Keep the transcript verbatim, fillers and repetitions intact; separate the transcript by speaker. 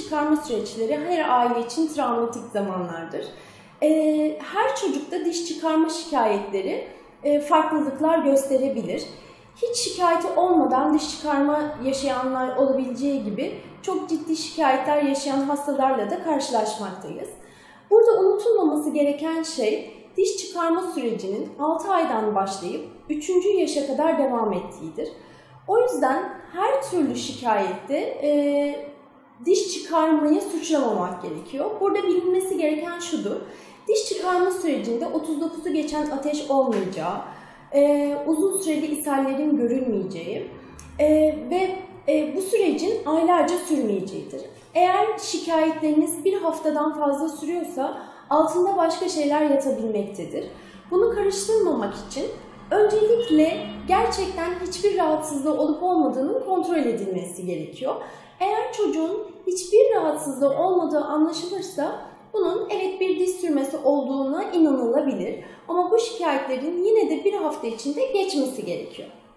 Speaker 1: çıkarma süreçleri her aile için travmatik zamanlardır. Ee, her çocukta diş çıkarma şikayetleri e, farklılıklar gösterebilir. Hiç şikayeti olmadan diş çıkarma yaşayanlar olabileceği gibi çok ciddi şikayetler yaşayan hastalarla da karşılaşmaktayız. Burada unutulmaması gereken şey diş çıkarma sürecinin altı aydan başlayıp üçüncü yaşa kadar devam ettiğidir. O yüzden her türlü şikayette e, diş çıkarmayı suçlamamak gerekiyor. Burada bilinmesi gereken şudur: diş çıkarma sürecinde otuz dokuzu geçen ateş olmayacağı, e, uzun süreli ishallerin görülmeyeceği e, ve e, bu sürecin aylarca sürmeyeceğidir. Eğer şikayetleriniz bir haftadan fazla sürüyorsa altında başka şeyler yatabilmektedir. Bunu karıştırmamak için öncelikle gerçekten hiçbir rahatsızlığı olup olmadığının kontrol edilmesi gerekiyor. Eğer çocuğun hiçbir rahatsızlığı olmadığı anlaşılırsa bunun evet bir diş sürmesi olduğuna inanılabilir. Ama bu şikayetlerin yine de bir hafta içinde geçmesi gerekiyor.